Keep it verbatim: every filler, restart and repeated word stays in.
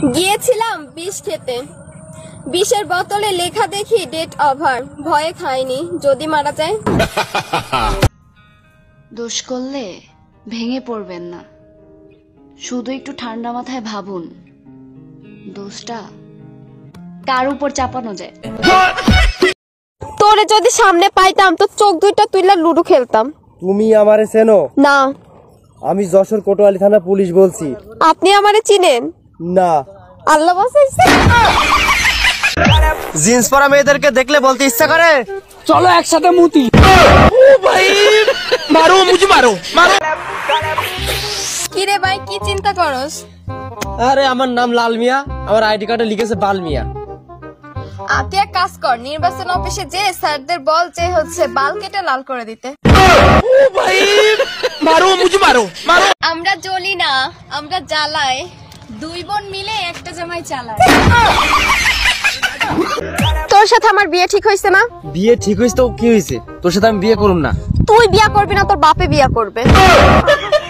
গিয়েছিলাম বিষ খেতে, বিষের বোতলে লেখা দেখি ডেট ওভার, ভয়ে খাইনি, যদি মারা যায়। দোষ করলে ভেঙে পড়বেন না, শুধু একটু ঠান্ডা মাথায় ভাবুন দোষটা কার উপর চাপানো যায়। তোরে যদি সামনে পাইতাম তো চোখ দুইটা তুইলা লুডো খেলতাম। তুমি আমারে চেনো? না। আমি যশোর কোতোয়ালি থানা পুলিশ বলছি। আপনি আমারে চিনেন? না। আল্লাহ বাঁচাইছে। জিন্স পরা মেয়েদেরকে দেখলে বলতে ইচ্ছা করে চলো একসাথে মুতি। ও ভাই মারো, মুঝে মারো মারো। কি রে ভাই, কি চিন্তা করস? আরে আমার নাম লাল মিয়া, আমার আইডি কার্ডে লিখেছে বাল মিয়া। তুই এক কাজ কর, নির্বাচন অফিসে যে স্যারদের বল যে হচ্ছে বাল কেটে লাল করে দিতে। ও ভাই মারো, মুঝে মারো মারো। আমরা জ্বলি না, আমরা জ্বালাই, দুই বোন মিলে একটা জামাই চালায়। তোর সাথে আমার বিয়ে ঠিক হয়েছে না? বিয়ে ঠিক হয়েছে তো কি হয়েছে? তোর সাথে আমি বিয়ে করুম না। তুই বিয়ে করবি না, তোর বাপে বিয়ে করবে।